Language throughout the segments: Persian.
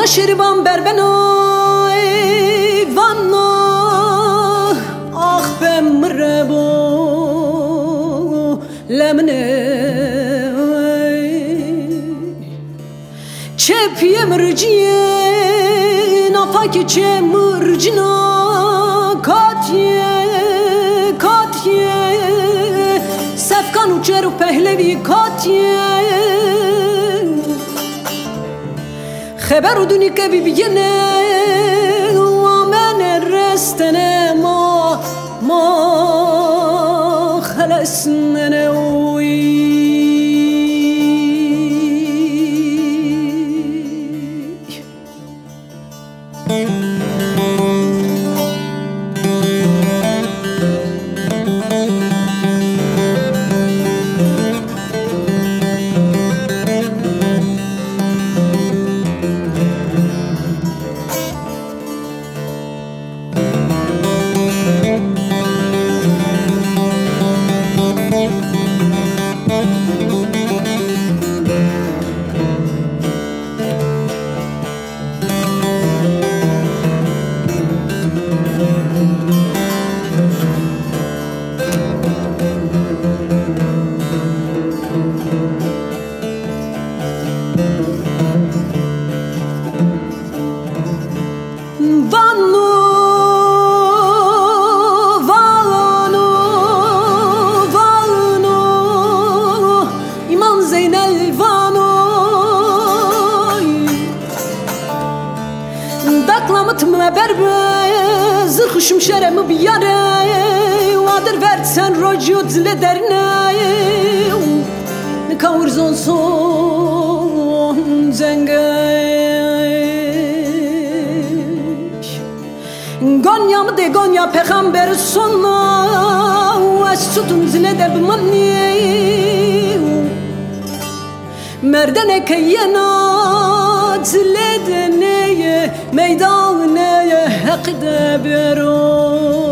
شربان بربنا ایوانا آخ بمربو لمنه چپیه مرجیه نفاکی چه مرجنا کاتیه سفکان و چر و پهلوی کاتیه خبر و دونی که بی بیگنه و من رستنه ما خلصنه خوشم شرم بیاره وادر ورد سن راجو دل درنه نکاورزون سون زنگش گانیا مده گانیا پیغمبر سنا و از ستون زنه ده بمانی مردنه که یه نات لدنه میدانه حق ده بروی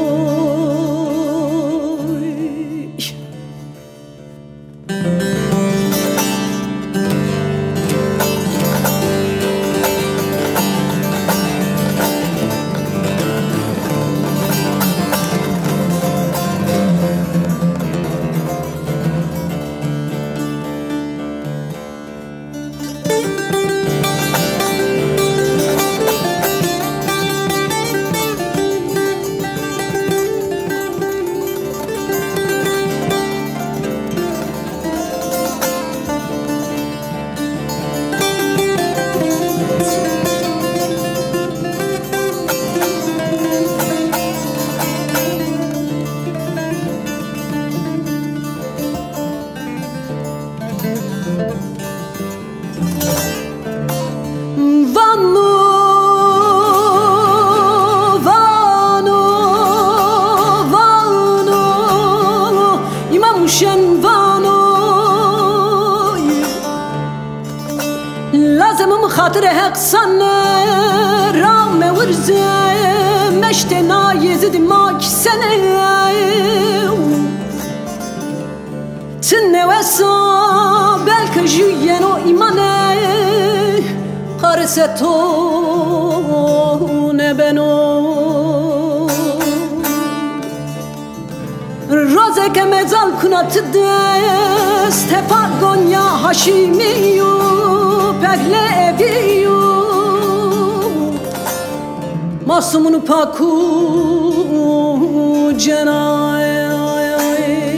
خاطر حق سنه رام ورزه مشتنا يزد ماك سنه تنه وسا بلك جينو إيمانه قارستو نبنو رازك مزال كنت دست تفاقون يا هاشيميو پهلویو ماسمونو پاکو جنای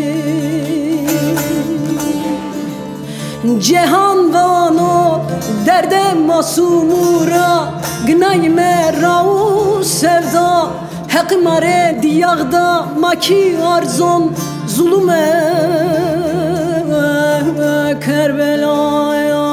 جهان وانو درد ماسومورا گنای مراو سردا حق ماره دیاغدا ماکی ارزون ظلمه کربلای